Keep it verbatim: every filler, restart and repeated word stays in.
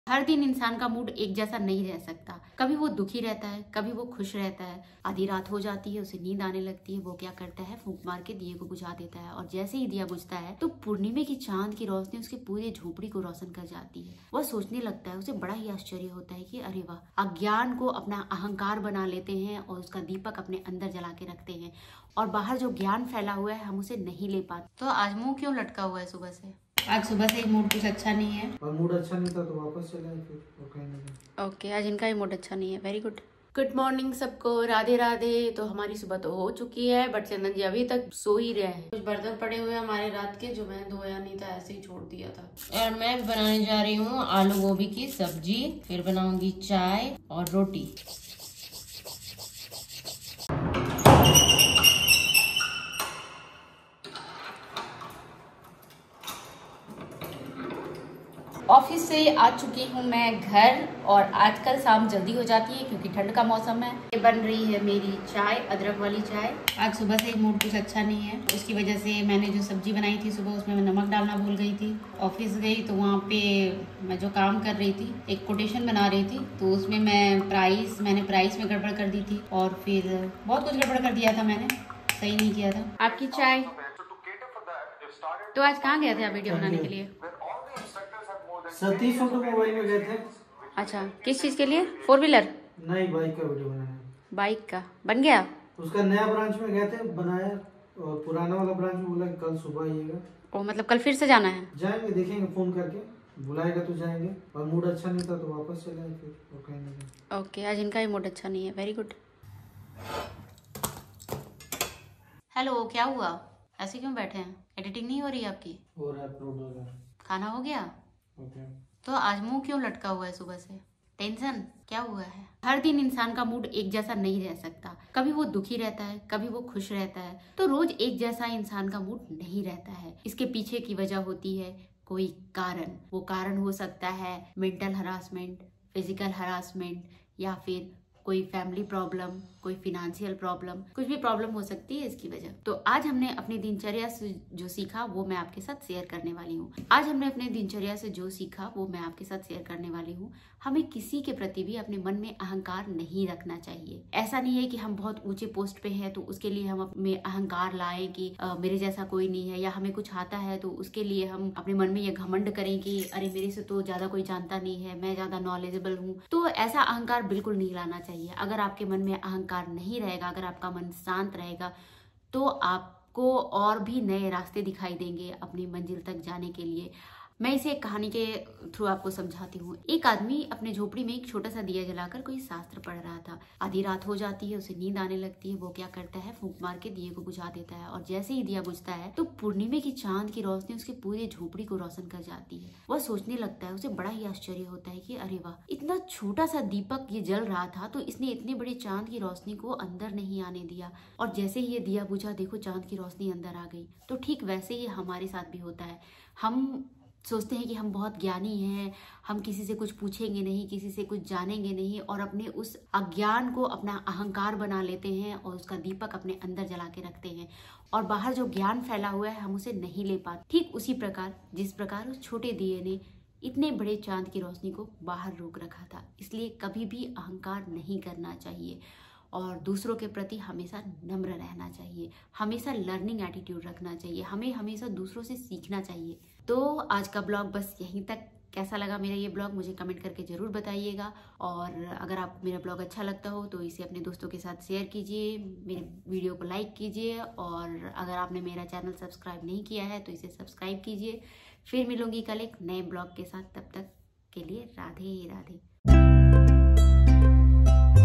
हर दिन इंसान का मूड एक जैसा नहीं रह सकता। कभी वो दुखी रहता है, कभी वो खुश रहता है। आधी रात हो जाती है, उसे नींद आने लगती है। वो क्या करता है, फूंक मार के दिए को बुझा देता है। और जैसे ही दिया बुझता है तो पूर्णिमा की चांद की रोशनी उसके पूरे झोपड़ी को रोशन कर जाती है। वह सोचने लगता है, उसे बड़ा ही आश्चर्य होता है कि अरे वाह, अज्ञान को अपना अहंकार बना लेते हैं और उसका दीपक अपने अंदर जला के रखते हैं। और बाहर जो ज्ञान फैला हुआ है, हम उसे नहीं ले पाते। तो आज मुंह क्यों लटका हुआ है सुबह से? आज सुबह से मूड कुछ अच्छा नहीं है। और मूड अच्छा नहीं था तो वापस चले आए फिर और कहीं नहीं। ओके, आज इनका ही मूड अच्छा नहीं है। Very good. गुड मॉर्निंग सबको, राधे राधे। तो हमारी सुबह तो हो चुकी है, बट चंदन जी अभी तक सो ही रहे हैं। कुछ बर्तन पड़े हुए हमारे रात के, जो मैं धोया नहीं था, ऐसे ही छोड़ दिया था। और मैं बनाने जा रही हूँ आलू गोभी की सब्जी, फिर बनाऊंगी चाय और रोटी। ऑफिस से आ चुकी हूँ मैं घर, और आजकल शाम जल्दी हो जाती है क्योंकि ठंड का मौसम है। ये बन रही है मेरी चाय, अदरक वाली चाय। आज सुबह से मूड कुछ अच्छा नहीं है, उसकी वजह से मैंने जो सब्जी बनाई थी सुबह, उसमें मैं नमक डालना भूल गई थी। ऑफिस गई तो वहाँ पे मैं जो काम कर रही थी, एक कोटेशन बना रही थी, तो उसमें मैं प्राइस मैंने प्राइस में गड़बड़ कर दी थी और फिर बहुत कुछ गड़बड़ कर दिया था मैंने, सही नहीं किया था। आपकी चाय। तो आज कहाँ गए थे आप वीडियो बनाने के लिए? सतीश ऑटोमोबाइल में गए थे। अच्छा, किस चीज के लिए? Four wheeler? नहीं, बाइक का वीडियो बनाने। बाइक का बन गया? उसका नया ब्रांच में गए थे, बनाया। और पुराना वाला ब्रांच में बोला कल सुबह आइएगा। ओ, मतलब कल फिर से जाना है? जाएंगे, देखेंगे, फोन करके बुलाएगा तो जाएंगे। और मूड अच्छा नहीं था तो वापस चले आए फिर और कहीं नहीं। ओके, आज इनका ही मूड अच्छा नहीं है। Very good. हेलो, क्या हुआ? ऐसे क्यों बैठे हैं? एडिटिंग नहीं हो रही आपकी? हो रहा है, अपलोड हो रहा है। खाना हो गया? ओके। तो आज मुंह क्यों लटका हुआ है सुबह से? टेंशन क्या हुआ है? हर दिन इंसान का मूड एक जैसा नहीं रह सकता। कभी वो दुखी रहता है, कभी वो खुश रहता है। तो रोज एक जैसा इंसान का मूड नहीं रहता है। इसके पीछे की वजह होती है कोई कारण। वो कारण हो सकता है मेंटल हरासमेंट, फिजिकल हरासमेंट, या फिर कोई फैमिली प्रॉब्लम, कोई फिनेंशियल प्रॉब्लम, कुछ भी प्रॉब्लम हो सकती है इसकी वजह। तो आज हमने अपनी दिनचर्या से जो सीखा वो मैं आपके साथ शेयर करने वाली हूँ। आज हमने अपने दिनचर्या से जो सीखा वो मैं आपके साथ शेयर करने वाली हूँ। हमें किसी के प्रति भी अपने मन में अहंकार नहीं रखना चाहिए। ऐसा नहीं है कि हम बहुत ऊंचे पोस्ट पे हैं तो उसके लिए हम अपने अहंकार लाएं कि आ, मेरे जैसा कोई नहीं है, या हमें कुछ आता है तो उसके लिए हम अपने मन में ये घमंड करें कि अरे मेरे से तो ज्यादा कोई जानता नहीं है, मैं ज्यादा नॉलेजेबल हूँ। तो ऐसा अहंकार बिल्कुल नहीं लाना चाहिए। अगर आपके मन में अहंकार नहीं रहेगा, अगर आपका मन शांत रहेगा, तो आपको और भी नए रास्ते दिखाई देंगे अपनी मंजिल तक जाने के लिए। मैं इसे एक कहानी के थ्रू आपको समझाती हूँ। एक आदमी अपने झोपड़ी में एक छोटा सा दिया जलाकर कोई शास्त्र पढ़ रहा था। आधी रात हो जाती है, उसे नींद आने लगती है। वो क्या करता है, फूंक मार के दिए को बुझा देता है। और जैसे ही दिया बुझता है तो पूर्णिमा की चांद की रोशनी उसके पूरे झोपड़ी को रोशन कर जाती है। वह सोचने लगता है, उसे बड़ा ही आश्चर्य होता है कि अरे वाह, इतना छोटा सा दीपक ये जल रहा था तो इसने इतने बड़े चांद की रोशनी को अंदर नहीं आने दिया। और जैसे ही ये दिया बुझा, देखो चांद की रोशनी अंदर आ गई। तो ठीक वैसे ही हमारे साथ भी होता है। हम सोचते हैं कि हम बहुत ज्ञानी हैं, हम किसी से कुछ पूछेंगे नहीं, किसी से कुछ जानेंगे नहीं, और अपने उस अज्ञान को अपना अहंकार बना लेते हैं और उसका दीपक अपने अंदर जला के रखते हैं। और बाहर जो ज्ञान फैला हुआ है, हम उसे नहीं ले पाते। ठीक उसी प्रकार जिस प्रकार उस छोटे दिए ने इतने बड़े चांद की रोशनी को बाहर रोक रखा था। इसलिए कभी भी अहंकार नहीं करना चाहिए और दूसरों के प्रति हमेशा नम्र रहना चाहिए। हमेशा लर्निंग एटीट्यूड रखना चाहिए। हमें हमेशा दूसरों से सीखना चाहिए। तो आज का ब्लॉग बस यहीं तक। कैसा लगा मेरा ये ब्लॉग मुझे कमेंट करके ज़रूर बताइएगा। और अगर आपको मेरा ब्लॉग अच्छा लगता हो तो इसे अपने दोस्तों के साथ शेयर कीजिए, मेरे वीडियो को लाइक कीजिए, और अगर आपने मेरा चैनल सब्सक्राइब नहीं किया है तो इसे सब्सक्राइब कीजिए। फिर मिलूंगी कल एक नए ब्लॉग के साथ। तब तक के लिए राधे राधे।